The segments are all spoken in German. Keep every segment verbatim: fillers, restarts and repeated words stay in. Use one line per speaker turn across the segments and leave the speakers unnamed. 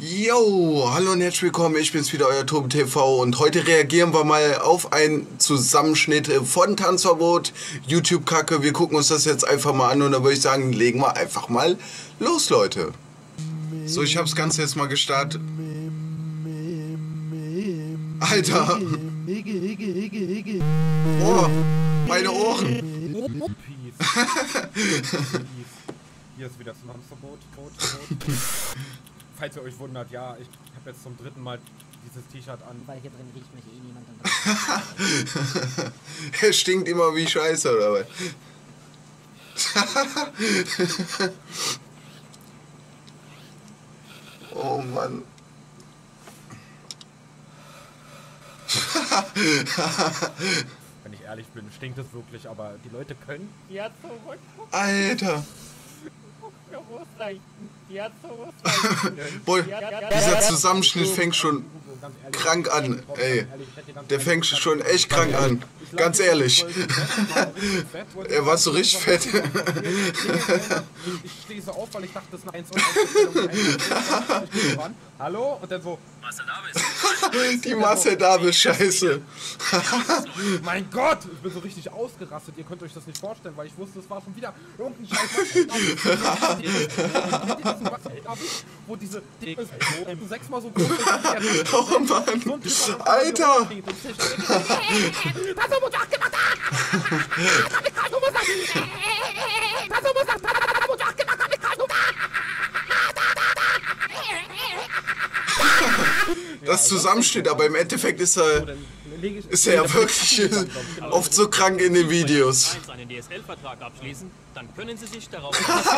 Yo, hallo und herzlich willkommen, ich bin's wieder, euer Tobi T V und heute reagieren wir mal auf einen Zusammenschnitt von Tanzverbot, YouTube-Kacke. Wir gucken uns das jetzt einfach mal an und dann würde ich sagen, legen wir einfach mal los, Leute. So, ich habe das Ganze jetzt mal gestartet. Alter! Oh, meine Ohren!
Hier ist wieder das Tanzverbot. Falls ihr euch wundert, ja, ich habe jetzt zum dritten Mal dieses T-Shirt an.
Weil hier drin riecht mich eh niemand.
Er stinkt immer wie Scheiße, oder was? Oh Mann.
Wenn ich ehrlich bin, stinkt es wirklich, aber die Leute können ja zurück.
Alter. Boah, dieser Zusammenschnitt fängt schon krank an, ey. Der fängt schon echt krank an. Ganz ehrlich. Er war so richtig fett.
Ich stehe so auf, weil ich dachte, das ist eine eins und eins. Hallo? Und dann so.
Die Marcel Davis Scheiße.
Mein Gott! Ich bin so richtig ausgerastet. Ihr könnt euch das nicht vorstellen, weil ich wusste, es war schon wieder irgendein Scheiß. Wo diese sechsmal so groß.
Oh Mann! Alter! Das Zusammensteht, aber im Endeffekt ist er, ist er ja wirklich oft so krank in den Videos.
Einen D S L-Vertrag abschließen, dann können Sie sich darauf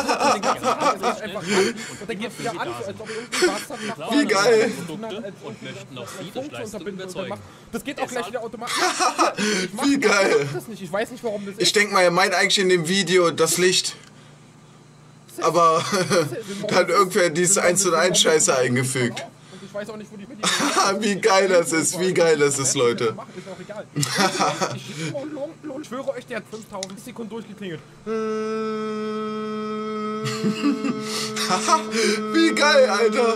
Wie geil!
und möchten auf Sie durch Leistung überzeugen.
Das geht auch gleich wieder automatisch.
Wie geil!
Ich weiß nicht, warum das ist.
Ich denke mal, er meint eigentlich in dem Video das Licht. Aber da hat irgendwer dieses eins zu eins Scheiße eingefügt.
Ich weiß auch nicht, wo die
Wie geil das ist, wie geil das ist, Leute.
Ist auch egal. Ich schwöre euch, der hat fünftausend Sekunden durchgeklingelt.
Wie geil, Alter.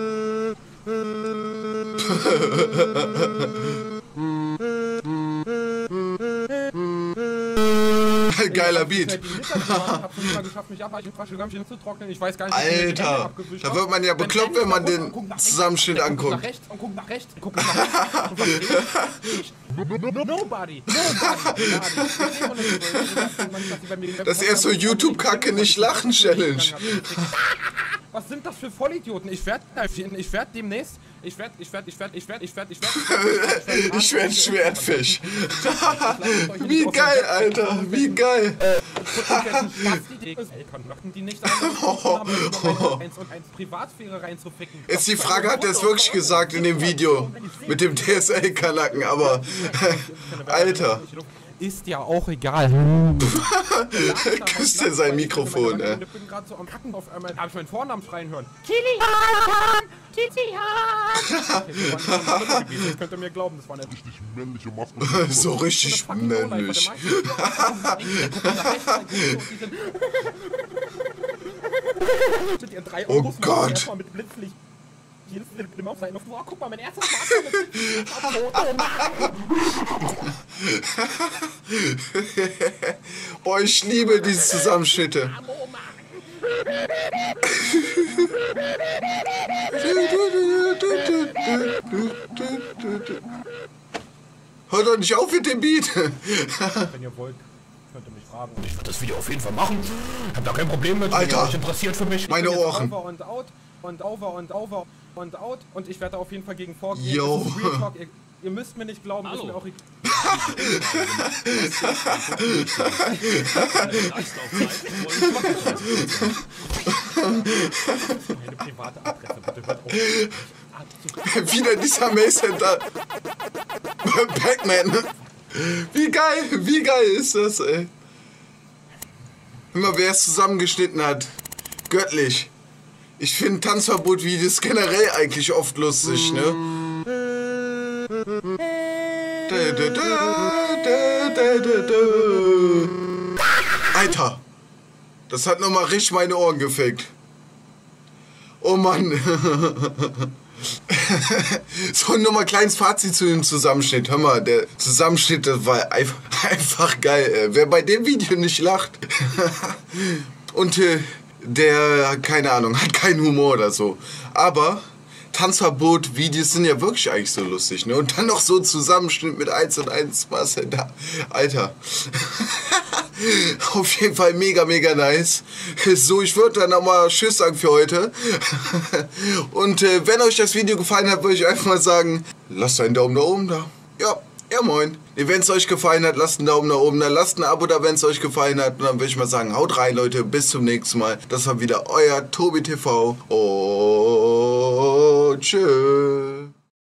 Geiler Beat. Alter, da wird man ja bekloppt, wenn man den Zusammenschnitt anguckt.
Nach rechts und guck nach rechts und guck nach rechts. Nobody.
Das ist erst so YouTube-Kacke nicht lachen Challenge.
Was sind das für Vollidioten? Ich werde ich werd demnächst, ich werde, ich werde, ich werde, ich werde, ich werde, ich werde,
ich werde Schwertfisch. Wie geil, Alter, wie geil.
Die nicht haben, Privatsphäre reinzuficken.
Jetzt die Frage, hat er es wirklich gesagt in dem Video mit dem D S L-Kanacken, aber Alter.
Ist ja auch egal.
Küsst er sein Mikrofon, ey.
Ich bin gerade so am Kacken auf einmal. Hab ich meinen Vornamen schreien hören?
Kilian! Tizian!
Das könnt ihr mir glauben, das war eine
richtig männliche Maske.
So richtig männlich. Oh Gott.
Mit Blitzlicht. Oh, guck mal, mein erstes
Boah, ich liebe diese Zusammenschnitte. Hört doch nicht auf mit dem Beat.
Wenn ihr wollt, könnt ihr mich fragen.
Ich würde das Video auf jeden Fall machen. Ich hab da kein Problem mit.
Alter,
euch interessiert für mich.
Meine Ohren.
Over und out und over und over und out und ich werde da auf jeden Fall gegen vorgehen.
Yo.
Ihr, ihr müsst mir nicht glauben, ist mir auch egal. Meine private Adresse, bitte hört auf.
Wieder dieser Mason da. Pac-Man. Wie geil, wie geil ist das, ey. Hör mal, wer es zusammengeschnitten hat. Göttlich. Ich finde Tanzverbot-Videos generell eigentlich oft lustig, ne? Alter, das hat nochmal richtig meine Ohren gefickt. Oh Mann. So, nur mal kleines Fazit zu dem Zusammenschnitt. Hör mal, der Zusammenschnitt, das war einfach, einfach geil. Ey. Wer bei dem Video nicht lacht und äh, der, keine Ahnung, hat keinen Humor oder so. Aber Tanzverbot-Videos sind ja wirklich eigentlich so lustig, ne? Und dann noch so ein Zusammenschnitt mit eins und eins, was denn da? Alter. Auf jeden Fall mega, mega nice. So, ich würde dann nochmal Tschüss sagen für heute. Und äh, wenn euch das Video gefallen hat, würde ich einfach mal sagen, lasst einen Daumen nach oben da. Ja, ja moin. Wenn es euch gefallen hat, lasst einen Daumen nach oben da, lasst ein Abo da, wenn es euch gefallen hat. Und dann würde ich mal sagen, haut rein, Leute, bis zum nächsten Mal. Das war wieder euer Tobi T V. Und tschüss.